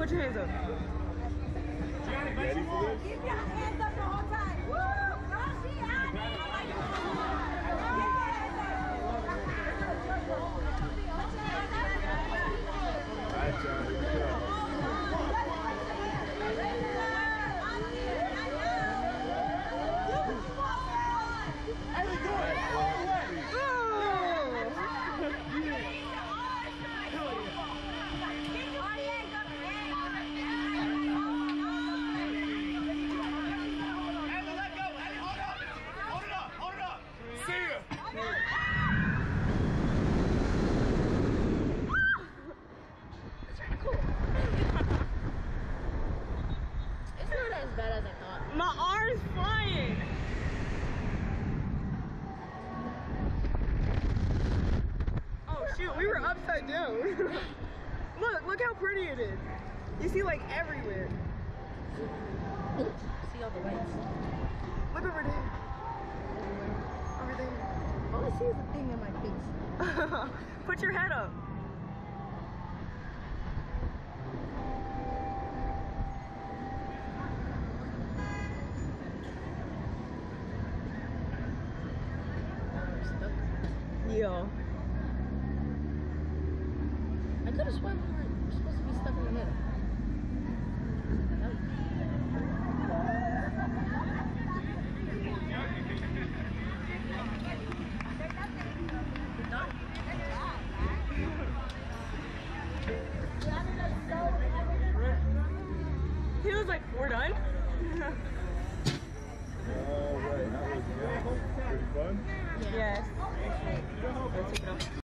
Put your hands up. Ready for this? Keep your hands up the whole time. Woo! All right, John, here we go. My arm's flying. Oh shoot, we were upside down. Look how pretty it is. You see like everywhere. See all the lights. Look over there. Over there. All I see is a thing in my face. Put your head up. Yeah. I could have sworn we were supposed to be stuck in the middle.